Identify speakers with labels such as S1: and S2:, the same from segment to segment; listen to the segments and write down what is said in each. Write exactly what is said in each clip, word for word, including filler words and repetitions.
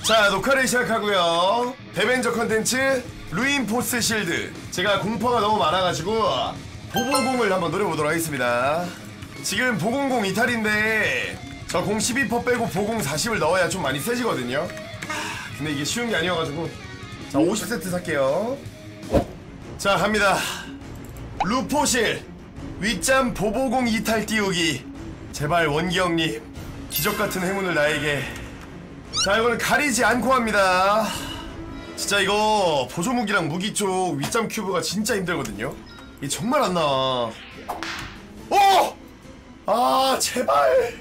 S1: 자, 녹화를 시작하고요. 데벤저 컨텐츠 루인포스 실드. 제가 공포가 너무 많아가지고 보보공을 한번 노려보도록 하겠습니다. 지금 보공공 이탈인데 저 공 십이 퍼센트 빼고 보공 사십을 넣어야 좀 많이 세지거든요. 근데 이게 쉬운 게 아니어가지고 자, 오십 세트 살게요. 자, 갑니다. 루포실 윗잠 보보공 이탈 띄우기. 제발 원기 형님 기적같은 행운을 나에게. 자, 이거는 가리지 않고 합니다. 진짜 이거 보조무기랑 무기 쪽 윗잠 큐브가 진짜 힘들거든요. 이게 정말 안 나와. 오! 아, 제발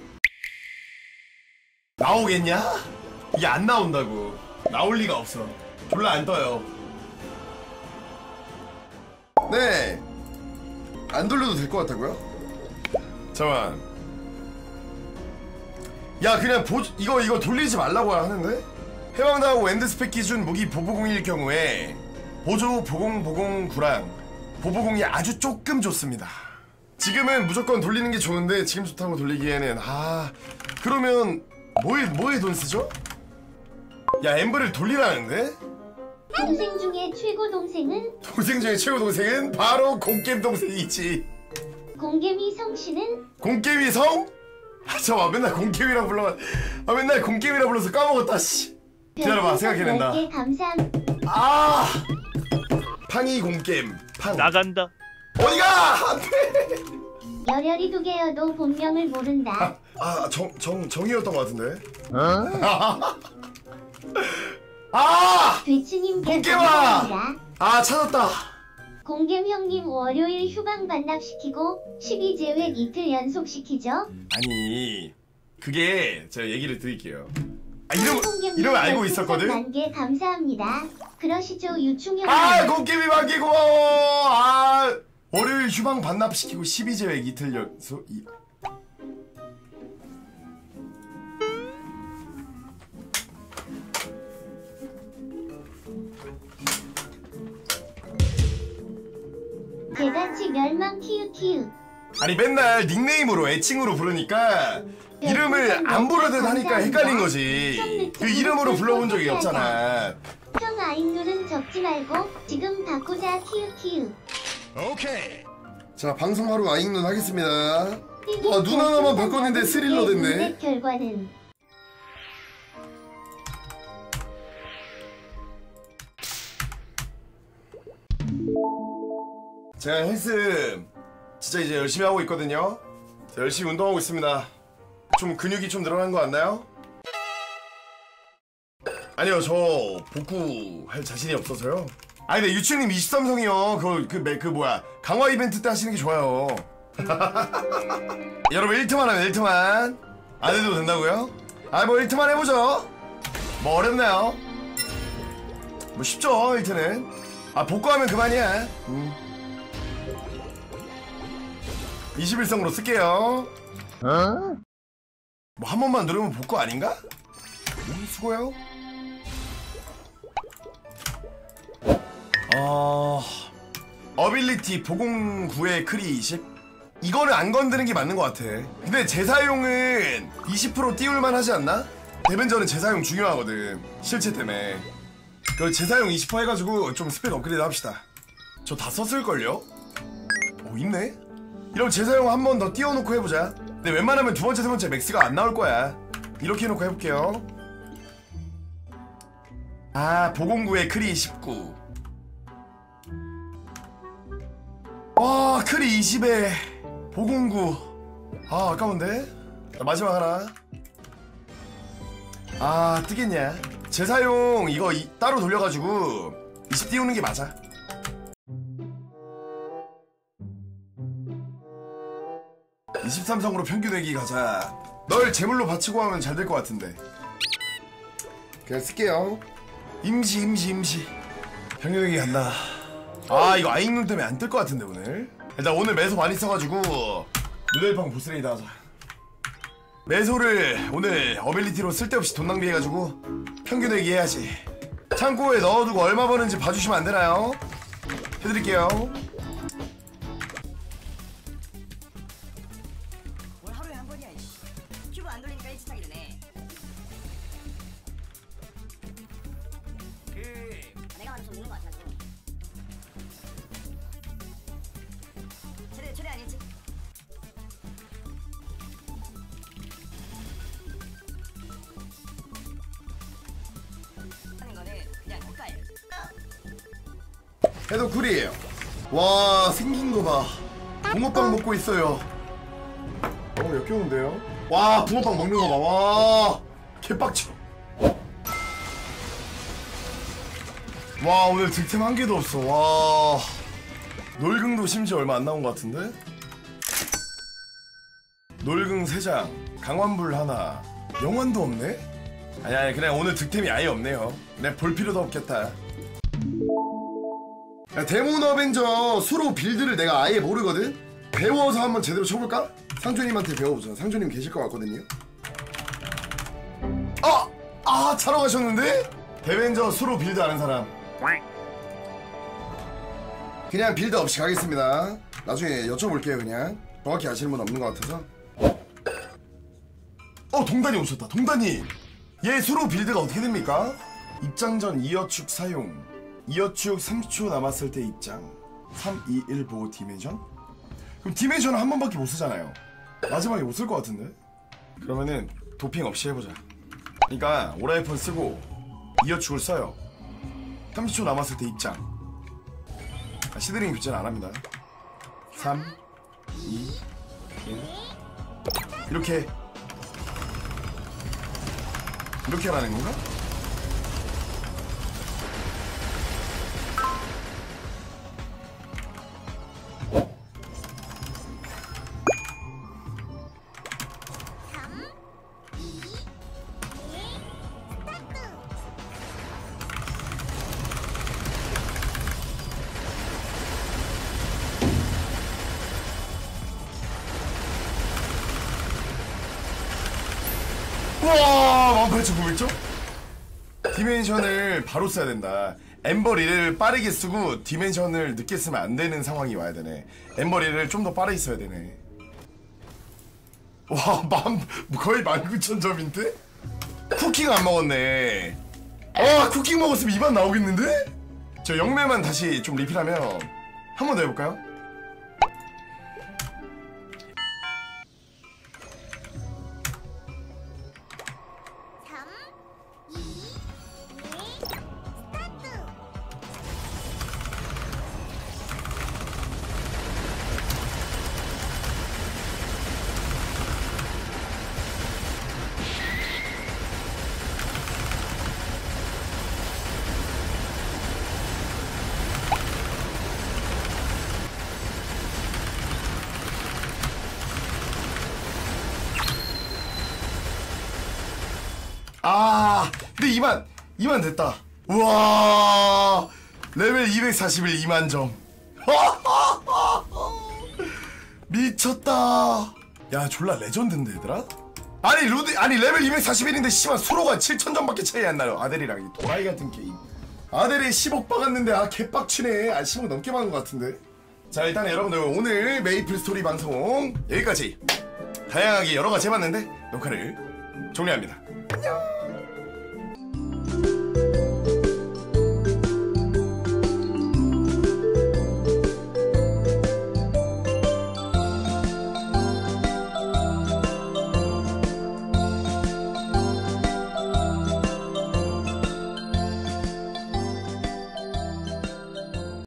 S1: 나오겠냐? 이게 안 나온다고. 나올 리가 없어. 졸라 안 떠요. 네, 안 돌려도 될 것 같다고요? 잠깐만. 야, 그냥 보 이거 이거 돌리지 말라고 하는데? 해방당하고 엔드스펙 기준 무기 보보공일 경우에 보조 보공 보공 구랑 보보공이 아주 조금 좋습니다. 지금은 무조건 돌리는 게 좋은데 지금 좋다고 돌리기에는 아, 그러면 뭐에 뭐에 돈 쓰죠? 야, 엠브를 돌리라는데?
S2: 동생 중에 최고 동생은?
S1: 동생 중에 최고 동생은 바로 공겜 동생이지.
S2: 공개미 성씨는?
S1: 공겜이 성? 아, 잠깐만, 맨날 공겜이라고 불러. 아, 맨날 공겜이라고 불러서 까먹었다, 씨. 기다려봐, 생각해낸다. 아! 팡이 공겜. 팡.
S3: 나간다.
S1: 어디가! 안 돼!
S2: 열혈이 두 개여도 본명을 모른다.
S1: 아, 아, 정, 정, 정이었던 것 같은데? 어? 아!
S2: 되츠님
S1: 공겜아! 아, 찾았다.
S2: 공겜 형님 월요일 휴방 반납시키고 십이 제외 이틀 연속시키죠?
S1: 아니, 그게 제가 얘기를 드릴게요. 아, 이름, 이름을 알고 있었거든?
S2: 만개 감사합니다. 그러시죠, 유충형.
S1: 아, 공겜이 만개 고마워! 아, 월요일 휴방 반납시키고 십이 제외 이틀 연속. 이...
S2: 개같이 멸망 키읔키읔.
S1: 아니, 맨날 닉네임으로 애칭으로 부르니까 이름을 안 부르듯 하니까 헷갈린 거지. 그 이름으로 불러본 적이 없잖아.
S2: 형 아잉누는 적지 말고 지금 바꾸자 키읔키읔.
S1: 오케이. 자, 방송하루 아잉눈 하겠습니다. 와, 눈 하나만 바꿨는데 스릴러 됐네.
S2: 결과는
S1: 제가 헬스 진짜 이제 열심히 하고 있거든요. 열심히 운동하고 있습니다. 좀 근육이 좀 늘어난 거 같나요? 아니요, 저 복구할 자신이 없어서요. 아니, 근데 유치님 이십삼 성이요. 그, 그, 그 뭐야, 강화 이벤트 때 하시는 게 좋아요. 여러분, 일 트만 하면 일 트만 안 해도 된다고요? 아, 뭐 일 트만 해보죠. 뭐 어렵나요? 뭐 쉽죠, 일 트는. 아, 복구하면 그만이야. 음. 이십일 성으로 쓸게요. 어? 뭐 한 번만 누르면 복구 아닌가? 음, 수고요. 어... 어빌리티 보공구의 크리 이십? 이거를 안 건드는 게 맞는 것 같아. 근데 재사용은 이십 퍼센트 띄울만 하지 않나? 데벤저는 재사용 중요하거든, 실체 때문에. 그 재사용 이십 퍼센트 해가지고 좀 스펙 업그레이드 합시다. 저 다 썼을걸요? 오, 있네? 이러면 재사용 한 번 더 띄워놓고 해보자. 근데 웬만하면 두 번째, 세 번째 맥스가 안 나올 거야. 이렇게 해놓고 해볼게요. 아, 보공구의 크리 십구. 와, 크리 이십에 보공구. 아, 아까운데? 자, 마지막 하나. 아, 뜨겠냐? 재사용 이거 이, 따로 돌려가지고 이십 띄우는 게 맞아. 이십삼 성으로 평균내기 가자. 널 제물로 바치고 하면 잘 될 것 같은데. 그냥 쓸게요. 임시 임시 임시. 평균내기 간다. 아, 이거 아잉눈 때문에 안 뜰 것 같은데 오늘. 일단 오늘 매소 많이 써가지고 누델팡 보스레이드 하자. 매소를 오늘 어빌리티로 쓸데없이 돈 낭비해가지고 평균내기 해야지. 창고에 넣어두고 얼마 버는지 봐주시면 안 되나요? 해드릴게요. 해도 쿨이에요. 와 생긴 거봐. 붕어빵 먹고 있어요. 어 역겨운데요? 와 붕어빵 먹는 거봐. 와 개빡쳐. 와 오늘 득템 한 개도 없어. 와 놀궁도 심지어 얼마 안 나온 것 같은데? 놀궁 세 장, 강환불 하나, 영환도 없네? 아니 아니 그냥 오늘 득템이 아예 없네요. 그냥 볼 필요도 없겠다. 야, 데몬 어벤져 수로 빌드를 내가 아예 모르거든? 배워서 한번 제대로 쳐볼까? 상조님한테 배워보자. 상조님 계실 것 같거든요. 아! 아 차러 가셨는데? 데벤저 수로 빌드 아는 사람 그냥 빌드 없이 가겠습니다. 나중에 여쭤볼게요. 그냥 정확히 아시는 분 없는 것 같아서. 어 동단이 오셨다. 동단이 얘 수로 빌드가 어떻게 됩니까? 입장 전 이어축 사용, 이어축 삼십 초 남았을 때 입장, 삼, 이, 일 보고 디멘션? 그럼 디멘션은 한 번밖에 못 쓰잖아요. 마지막에 못 쓸 것 같은데? 그러면은 도핑 없이 해보자. 그러니까 오라이폰 쓰고 이어축을 써요. 삼십 초 남았을 때 입장. 아, 시드링 교체는 안합니다. 삼, 이, 일 이렇게 이렇게 하라는 건가? 우와 만 팔천구백 점? 디멘션을 바로 써야 된다. 엠버 릴을 빠르게 쓰고 디멘션을 늦게 쓰면 안 되는 상황이 와야 되네. 엠버 릴을 좀 더 빠르게 써야 되네. 와 만 거의 만 구천 점인데? 쿠킹 안 먹었네. 아 쿠킹 먹었으면 이만 나오겠는데? 저 영매만 다시 좀 리필하면 한 번 더 해볼까요? 아 근데 이만 이만 됐다. 우와 레벨 이백사십일 이만 점. 미쳤다. 야 졸라 레전드인데 얘들아? 아니 루드 아니 레벨 이백사십일인데 씨발 수로가 칠천 점밖에 차이 안 나요. 아델이랑 이 도라이 같은 게임. 아델이 십억 박았는데 아 개빡치네. 아 십억 넘게 박은 것 같은데. 자 일단 여러분들 오늘 메이플 스토리 방송 여기까지 다양하게 여러가지 해봤는데 녹화를 종료합니다. 안녕.